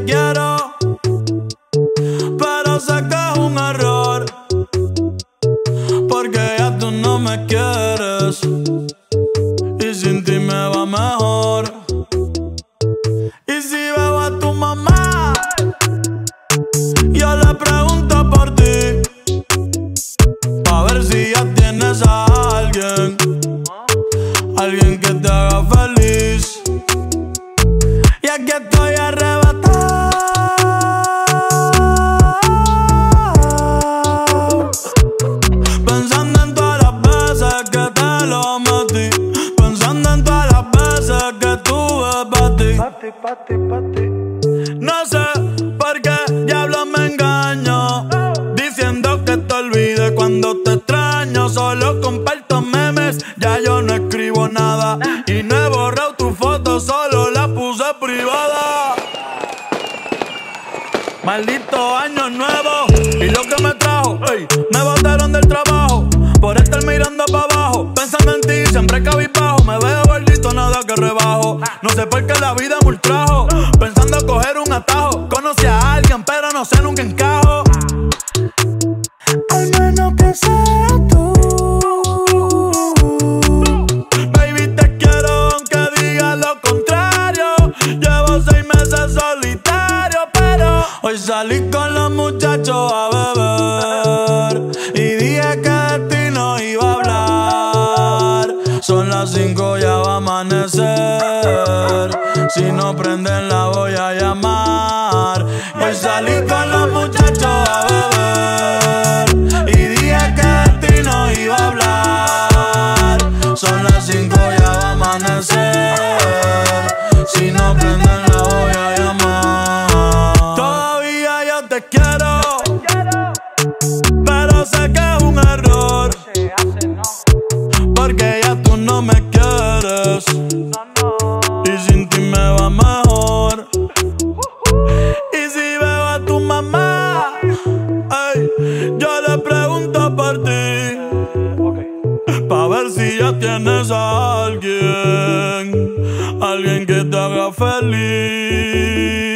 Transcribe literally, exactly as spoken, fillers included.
quiero, pero sé que es un error, porque ya tú no me quieres y sin ti me va mejor. Y si veo a tu mamá, yo le pregunto por ti, pa' ver si ya tienes a alguien, alguien que te haga feliz. Y aquí estoy arrebatado, pensando en todas las veces que te lo metí, pensando en todas las veces que tuve pa' ti. Pa' ti, pa' ti, pa' ti. No sé por qué diablo me engaño, diciendo que te olvide cuando te extraño. Solo comparto memes, ya yo no escribo nada, y no he borrado tu foto, solo la puse privada. Maldito año nuevo y lo que me trajo, ey, me botaron del trabajo por estar mirando para abajo, pensando en ti, siempre cabizbajo. Me veo gordito, nada que rebajo. No sé por qué la vida me ultrajo, pensando coger un atajo. Conocí a alguien, pero no sé, nunca encajo. Al menos que sea tú. Baby, te quiero aunque diga lo contrario. Llevo seis meses solitario, pero hoy salí con los muchachos a beber y dije que de ti no iba a hablar. Son las cinco, ya va a amanecer. Si no prenden la voy a llamar. Y hoy salí con los muchachos a beber y dije que de ti no iba a hablar. Son las cinco, ya va a amanecer. Si no prenden la voy a llamar. Todavía yo te quiero, pero sé que es un error, porque ya tú no me quieres y sin ti me va mejor. Y si veo a tu mamá, ey, yo le pregunto por ti, pa' ver si ya tienes a alguien, alguien que te haga feliz.